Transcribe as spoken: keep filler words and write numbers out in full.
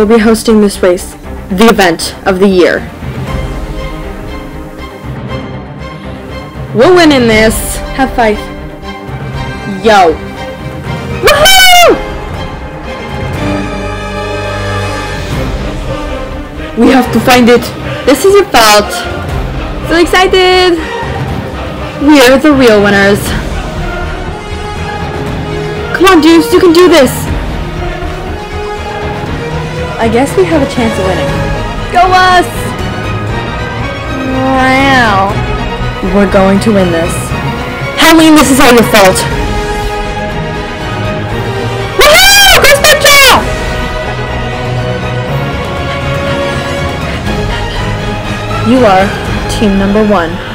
will be hosting this race, the event of the year. We're winning this. Have faith. Yo. Woohoo! We have to find it. This is your fault. So excited. We're the real winners. Come on, Deuce, you can do this. I guess we have a chance of winning. Go us! Wow. We're going to win this. Halloween, this is all your fault. Woohoo! Go Spectra! You are team number one.